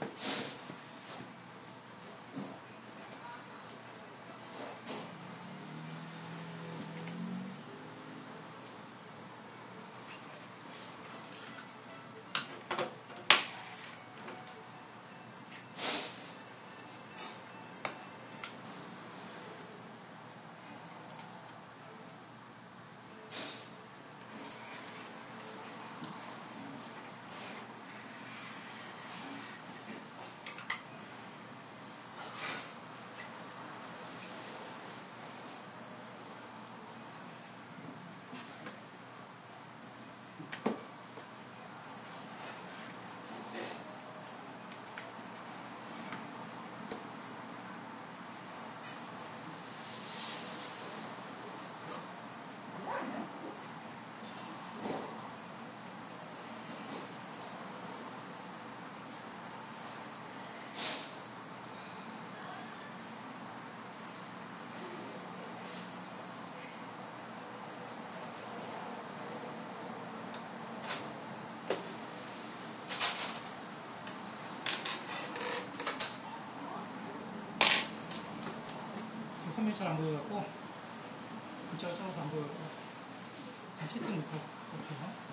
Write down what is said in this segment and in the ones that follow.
화면이 잘 안 보여갖고 글자가 작아서 안 보여갖고 채팅 못할 것 같아요.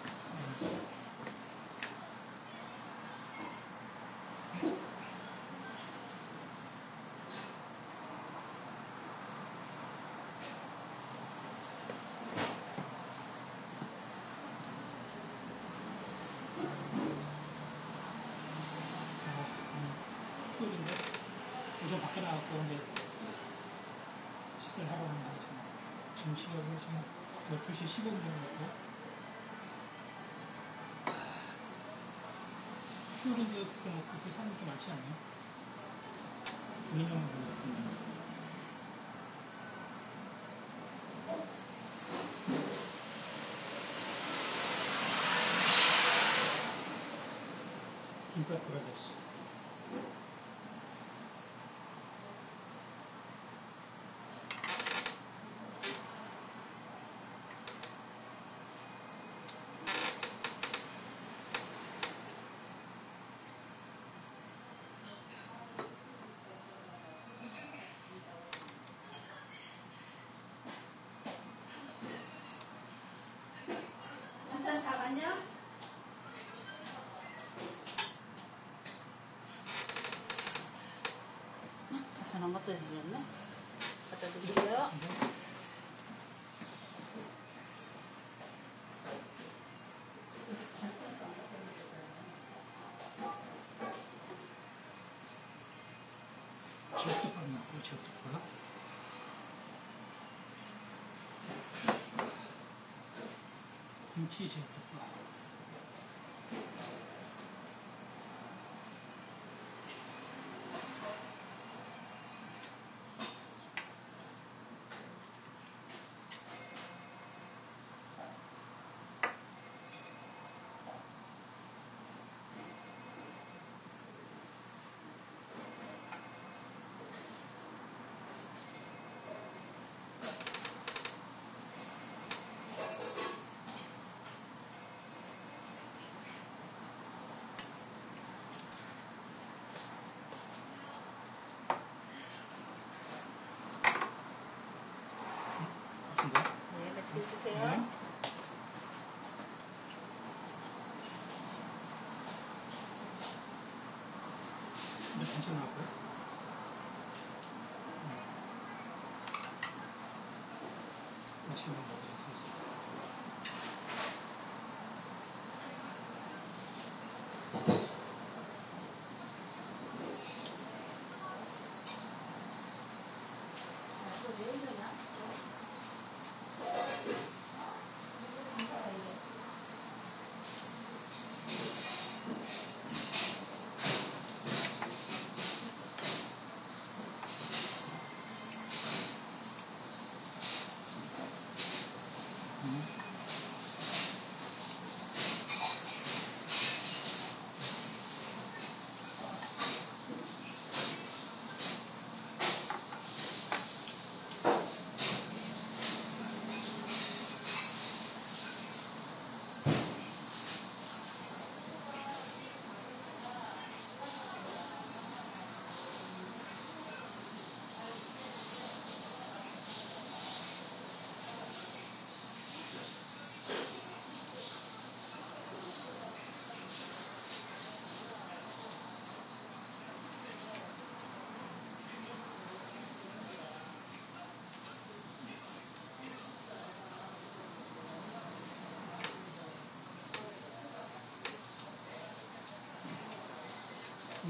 토요일인데 오전 밖에 나갔고 이제 식사를 하러 가는 거죠. 지금 시각은 지금 12시 15분 정도 같고 토요일인데 그렇게 사람이 좀 많지 않나요? 개인적으로 보면 김밥 보여줬어. 다 갔냐? 저는 갖다 드렸네? 갖다 드릴게요. 제육덮밥 나고 제육덮밥 김치 제육덮밥 네, 맛있게 드세요. 근데 진짜 나왔고요. 맛있게 먹어보도록 하겠습니다.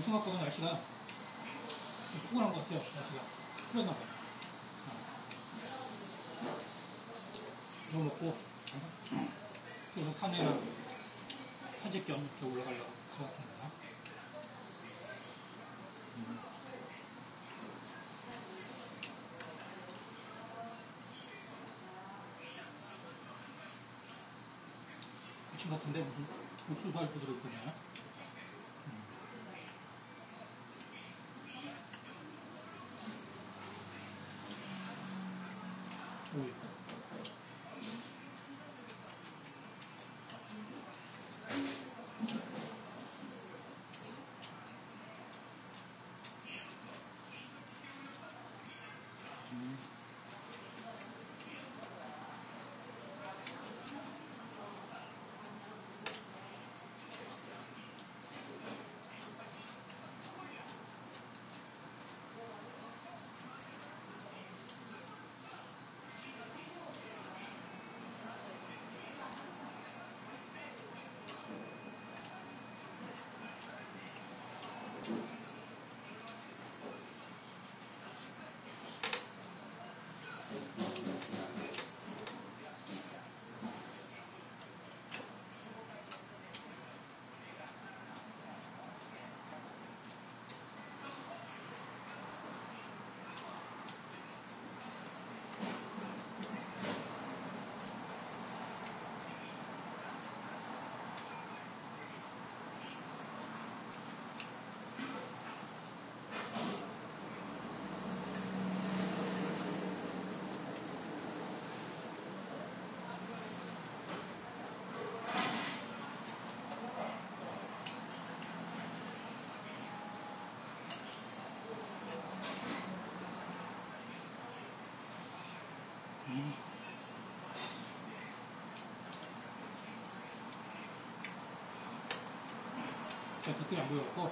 생각보다 날씨가 좀 포근한 것 같아요. 날씨가 풀렸나 봐요. 이거 먹고 그래서 산에 산책 겸 이렇게 올라가려고 생각합니다. 부침 같은데 무슨 옥수수 알도 들어있거든요. 오이. 제가 댓글이 안 보여갖고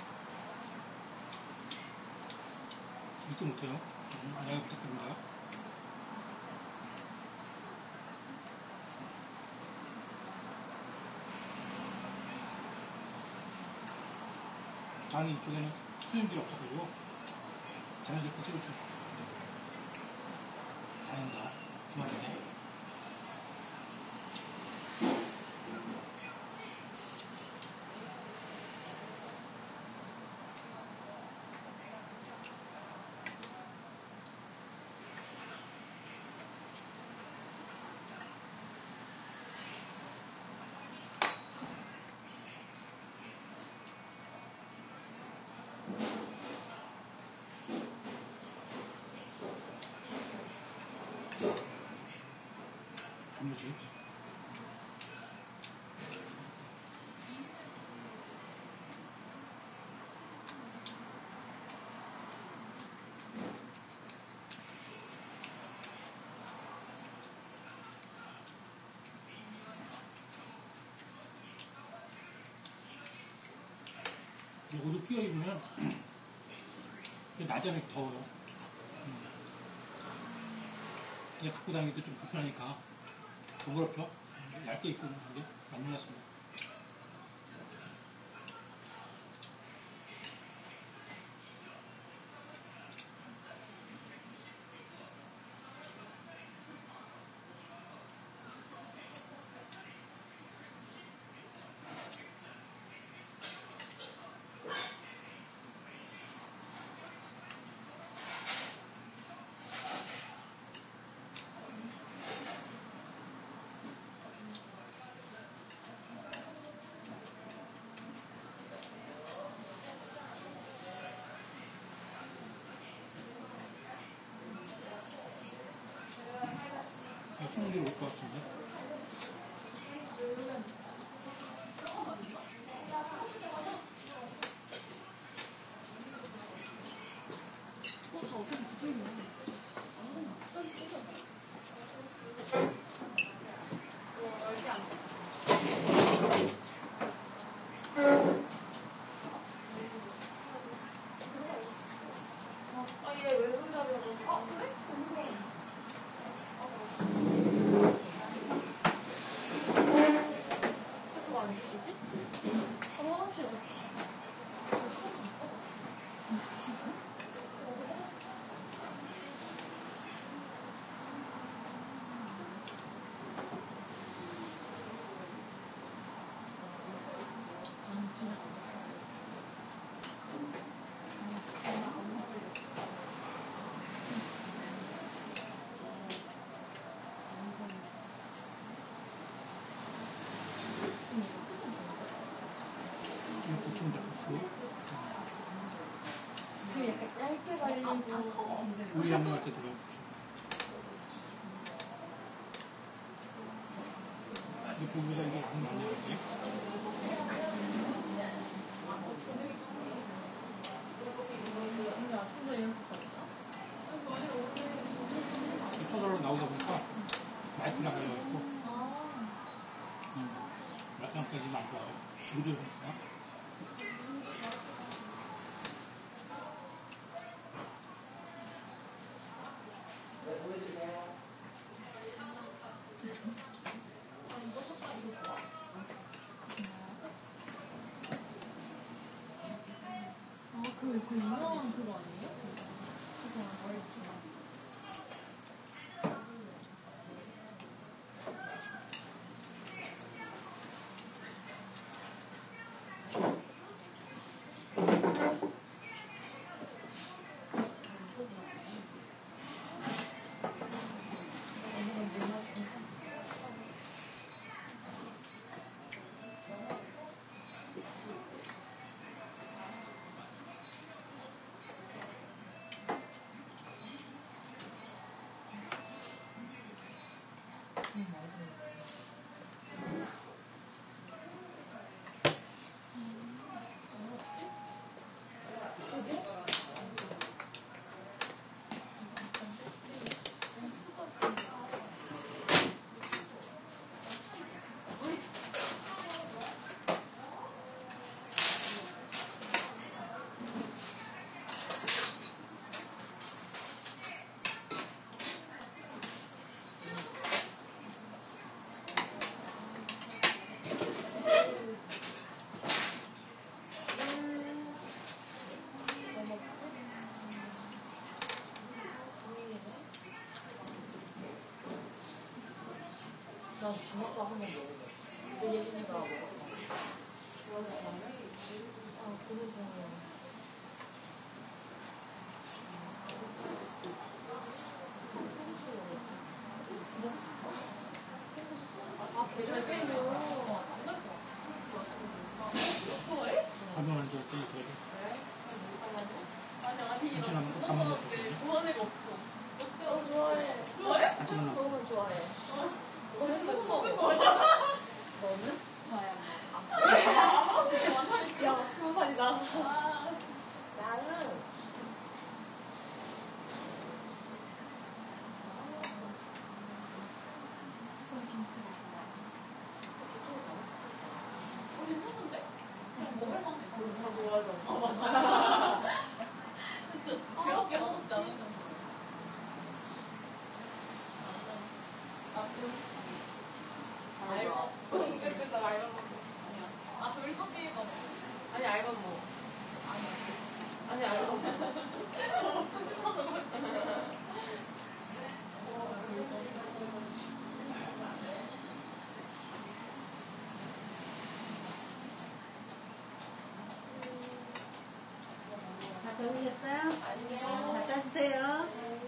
읽지 못해요. 안녕히 부탁드립니다. 다행히 이쪽에는 손님들이 없어가지고 자연스럽게 찍을 수 있어요. 다행이다. 주말인데. 단무지. 요거도 끼워 입으면 낮에는 더워요. 이제 갖고 다니기도 좀 불편하니까 번거롭죠? 얇게 입고 있는 게 안 몰랐습니다. 수능이 올 것 같은데. 우리 양념할 때 들어. 이 고기가 이게 안 많이 나지? 소설로 나오다 보니까 많이 나가려고. 양까지 많이 좋아요. 무료였어. 그 유명한 그거 아니에요? 그거 알지? 난 주먹밥 한번 먹어봤어. 근데 예진이가 먹었어. 아, 그거 좋아요. 아, 계절적으로 한번 앉아 있더니 그래도. 아니, 당신 한번 밥 먹고 싶어. 좋아하는 애가 없어. 좋아해. 좋아해? 같이만 나고. 너무 좋아해. 너는 소금 먹어. 너는? 저야. 야, 20살이다. 나는 김치가 좋아. 괜찮은데? 먹을만해. 다 좋아하잖아. 아, 맞아. 진짜 그렇게 맛없지 않은 정도. 알바. 근데 나 알바 먹어. 아니야. 아, 둘이 섞이는 거. 아니, 알바 먹어. 아니, 알바 먹어. 다 적으셨어요? 아니요. 갖다 주세요.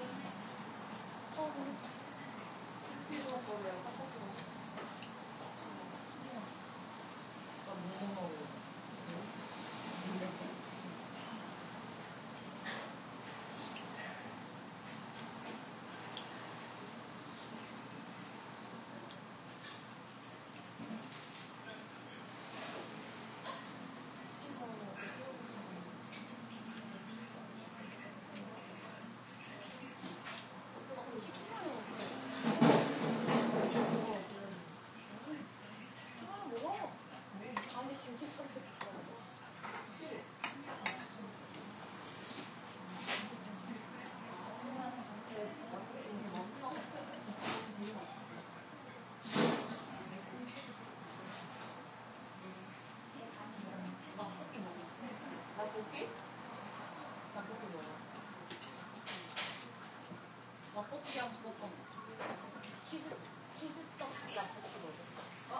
떡볶이랑 수박밥 먹어. 치즈떡 라볶이 먹어.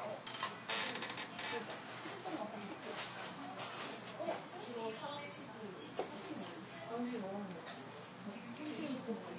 치즈떡 라볶이 먹어. 이거 사랑 치즈. 언제 먹었는데? 치즈 먹어.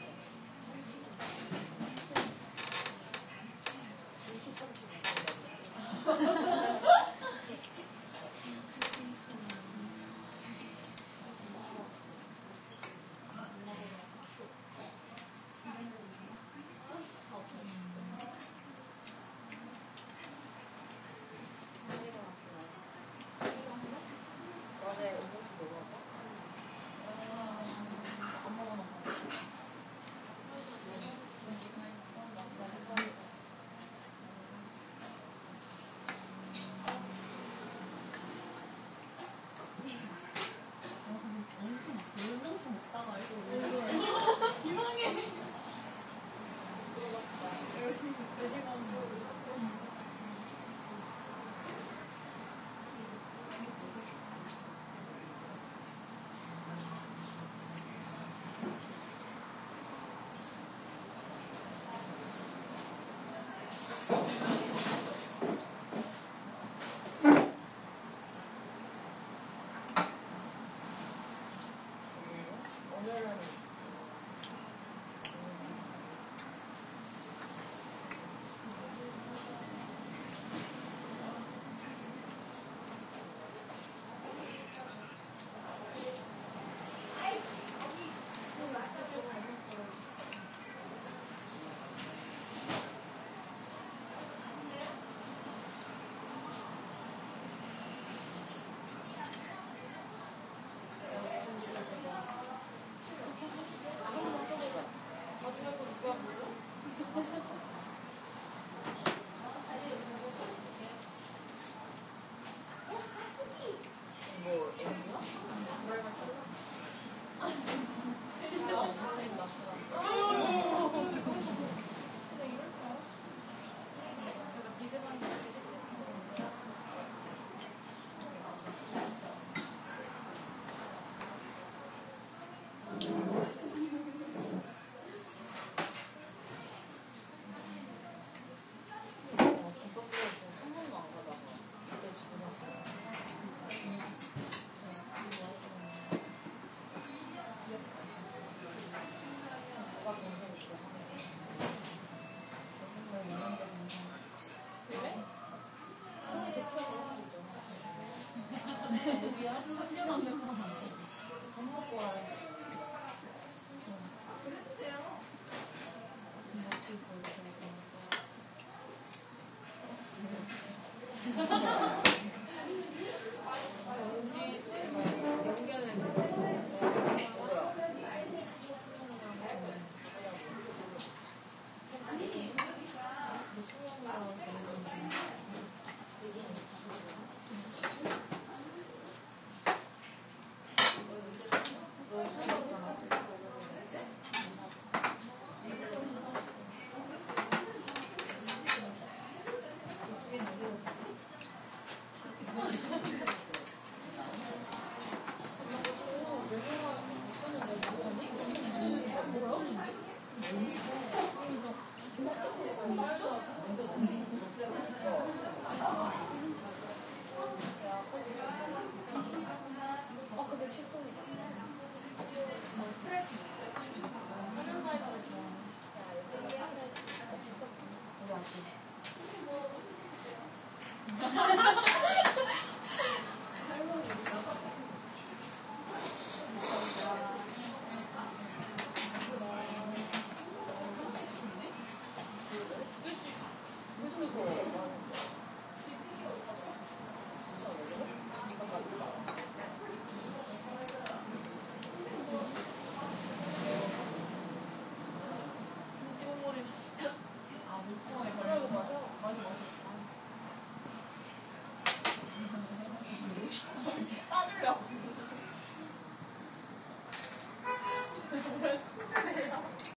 밥 먹고 와요.